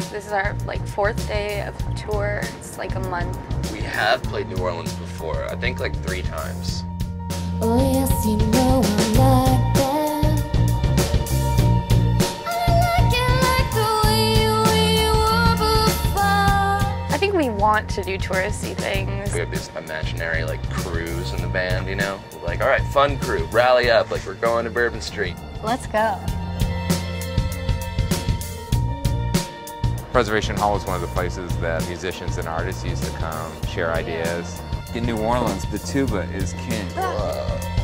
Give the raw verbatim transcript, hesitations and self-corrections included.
This is our like fourth day of tour. It's like a month. We have played New Orleans before, I think like three times. Oh yes, you know I like that. I like it like the way you, way you were before. I think we want to do touristy things. We have this imaginary like crews in the band, you know? Like, all right, fun crew, rally up, like we're going to Bourbon Street. Let's go. Preservation Hall is one of the places that musicians and artists used to come, share ideas. In New Orleans, the tuba is king. Whoa.